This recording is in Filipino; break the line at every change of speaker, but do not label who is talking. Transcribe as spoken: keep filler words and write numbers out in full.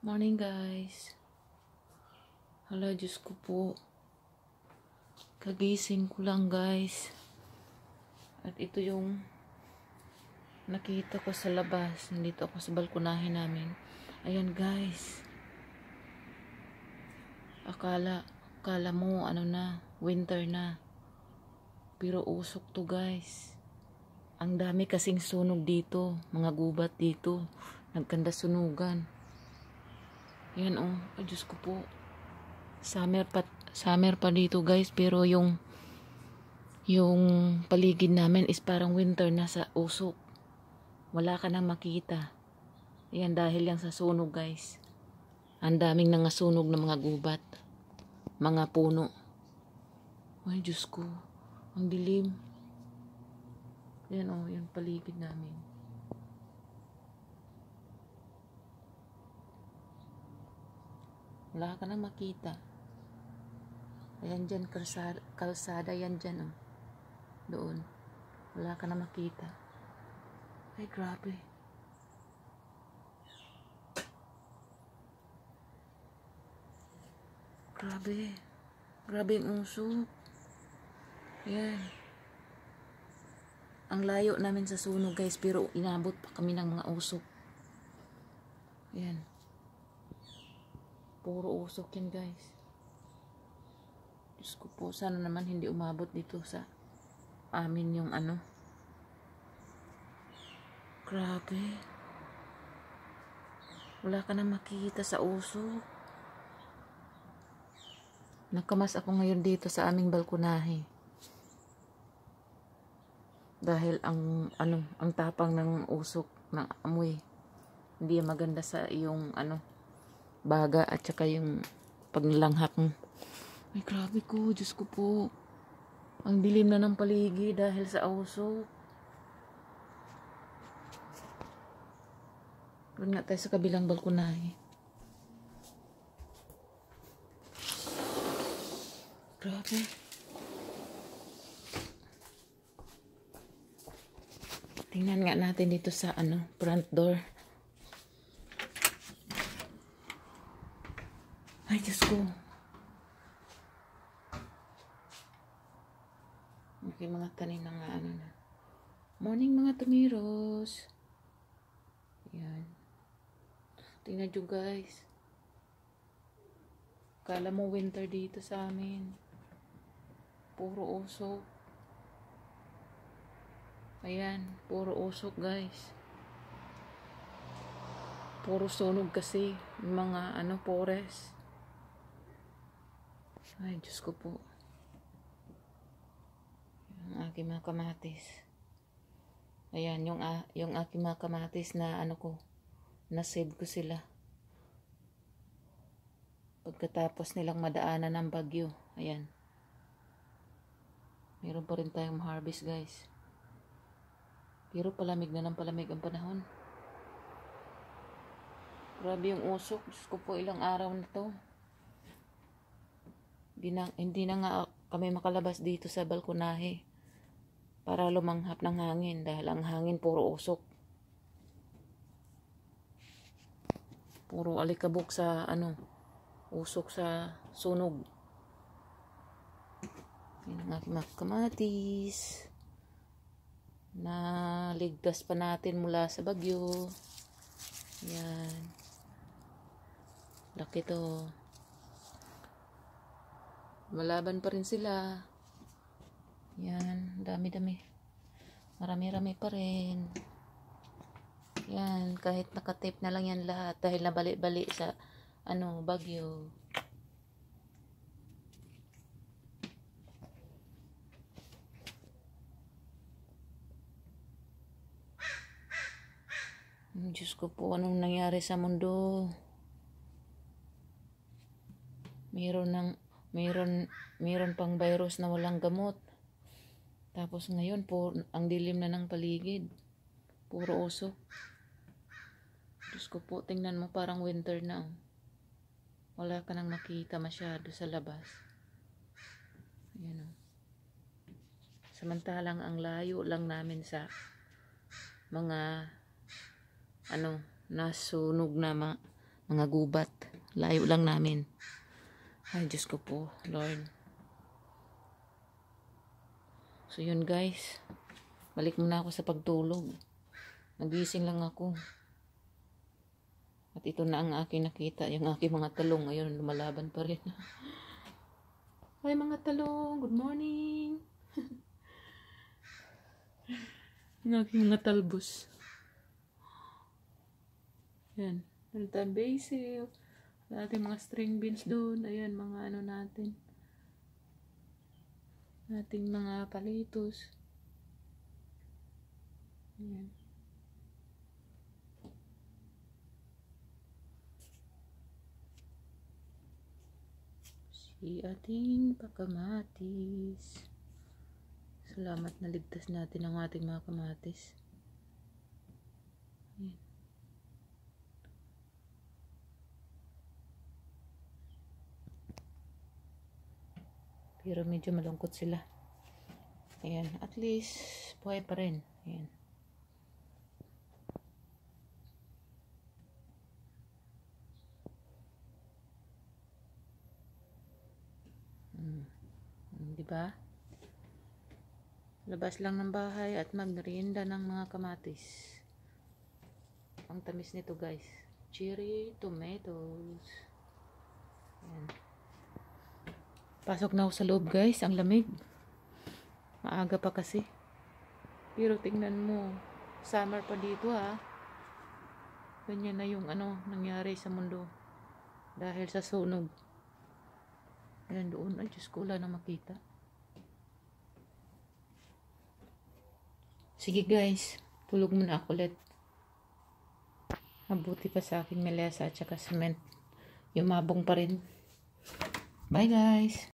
Morning guys. Hala, Diyos ko po. Kagising ko lang guys. At ito yung nakita ko sa labas. Nandito ako sa balkonahe namin. Ayan guys. Akala, akala mo ano na, winter na. Pero usok to guys. Ang dami kasing sunog dito. Mga gubat dito. Nagkanda sunugan. Yan oh, ay Diyos ko po. Summer pa, summer pa dito guys, pero yung yung paligid namin is parang winter na sa usok. Wala ka nang makita. Yan dahil yan sa sunog guys. Ang daming nangasunog na mga gubat. Mga puno. Ay Diyos ko, ang dilim. Yan oh, yung paligid namin. Wala ka nang makita. Ayan dyan, kalsada, kalsada yan dyan, oh. Doon. Wala ka nang makita. Ay, grabe. Grabe. Grabe yung usok. Ayan. Ang layo namin sa sunog, guys, pero inabot pa kami ng mga usok. Ayan. Puro usok yan guys. Diyos ko po, sana naman hindi umabot dito sa amin yung ano. Grabe. Wala ka na makikita sa usok. Nakamas ako ngayon dito sa aming balkonahe. Dahil ang ano, ang tapang ng usok ng amoy. Hindi maganda sa iyong ano, baga at saka yung paglanghap mo. Ay grabe ko, Diyos ko po. Ang dilim na ng paligid dahil sa usok. Doon nga tayo sa kabilang balkonahe. Grabe. Tingnan nga natin dito sa ano, front door. Ay, Diyos ko. Okay, mga tanim na nga ano na. Morning mga tumiros. Yan. Tingnan nyo guys. Kala mo winter dito sa amin. Puro usok. Ayan, puro usok guys. Puro sunog kasi. Mga ano, forest. Ay, Diyos ko po. Yung aking mga kamatis. Ayan, yung, uh, yung aking mga kamatis na ano ko, na-save ko sila. Pagkatapos nilang madaanan ng bagyo. Ayan. Meron pa rin tayong harvest guys. Pero palamig na ng palamig ang panahon. Grabe yung usok. Diyos ko po, ilang araw na to. Hindi na, hindi na nga kami makalabas dito sa balkonahe para lumanghap ng hangin dahil ang hangin puro usok. Puro alikabok sa ano, usok sa sunog. Yan ang aking mga kamatis. Naligtas pa natin mula sa bagyo. Yan. Laki to. Malaban pa rin sila. Yan, dami-dami. Marami-rami pa rin. Yan, kahit nakatape na lang yan lahat dahil nabali-bali sa ano, bagyo. Diyos ko po, anong nangyari sa mundo? Meron ng Meron, meron pang virus na walang gamot. Tapos ngayon, po, ang dilim na ng paligid. Puro usok. Diyos ko po, tingnan mo parang winter na. Wala ka nang makita masyado sa labas. Ayan o. Samantalang ang layo lang namin sa mga ano, nasunog na ma mga gubat. Layo lang namin. Ay, Diyos ko po, Lord. So, yun guys. Balik muna ako sa pagtulog. Nagising lang ako. At ito na ang aking nakita. Yung aking mga talong. Ngayon, lumalaban pa rin. Ay, mga talong. Good morning. Yung aking mga talbos. Yan. Nalita basil. Ating mga string beans doon. Ayan, mga ano natin. Ating mga palitos. Ayan. Si ating pakamatis. Salamat na ligtas natin ang ating mga kamatis. Ayan. Pero medyo malungkot sila. Ayan. At least, buhay pa rin. Ayan. Hmm. Diba? Labas lang ng bahay at magmerienda ng mga kamatis. Ang tamis nito guys. Cherry tomatoes. Ayan. Pasok na ako sa loob guys. Ang lamig. Maaga pa kasi. Pero tingnan mo. Summer pa dito ha. Ganyan na yung ano nangyari sa mundo. Dahil sa sunog. Ayan doon. Ay Diyos ko, wala na makita. Sige guys. Tulog muna ako ulit. Mabuti pa sa aking melesa at saka cement. Yumabong pa rin. Bye guys.